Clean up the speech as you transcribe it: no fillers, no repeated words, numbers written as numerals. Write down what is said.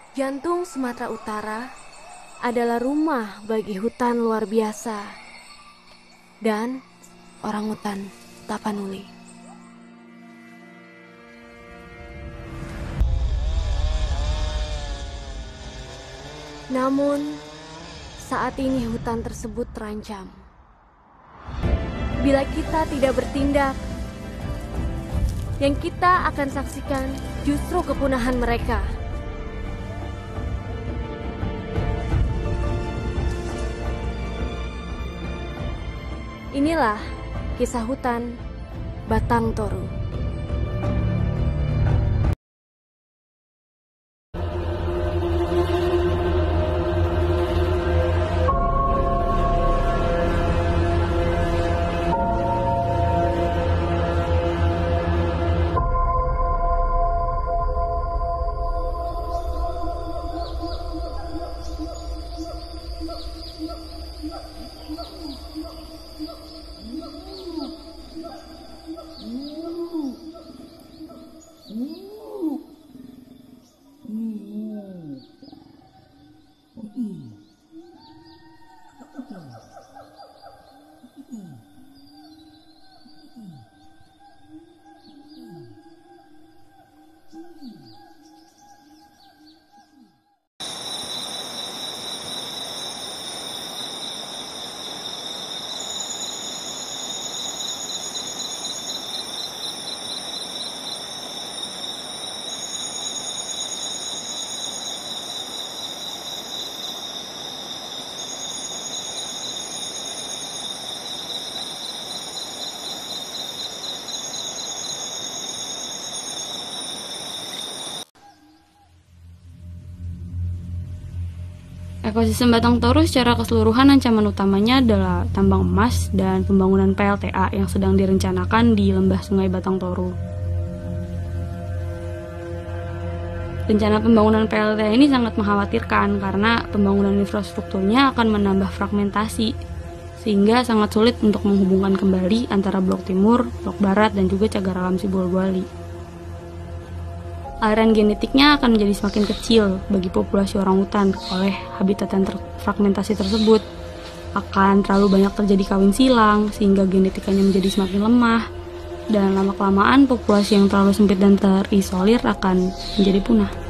Jantung Sumatera Utara adalah rumah bagi hutan luar biasa dan orangutan Tapanuli. Namun, saat ini hutan tersebut terancam. Bila kita tidak bertindak, yang kita akan saksikan justru kepunahan mereka. Inilah kisah hutan Batang Toru. Ekosistem Batang Toru secara keseluruhan ancaman utamanya adalah tambang emas dan pembangunan PLTA yang sedang direncanakan di lembah Sungai Batang Toru. Rencana pembangunan PLTA ini sangat mengkhawatirkan karena pembangunan infrastrukturnya akan menambah fragmentasi, sehingga sangat sulit untuk menghubungkan kembali antara Blok Timur, Blok Barat, dan juga cagar alam Sibolwali. Aliran genetiknya akan menjadi semakin kecil bagi populasi orangutan oleh habitat yang terfragmentasi tersebut. Akan terlalu banyak terjadi kawin silang sehingga genetikanya menjadi semakin lemah, dan lama-kelamaan populasi yang terlalu sempit dan terisolir akan menjadi punah.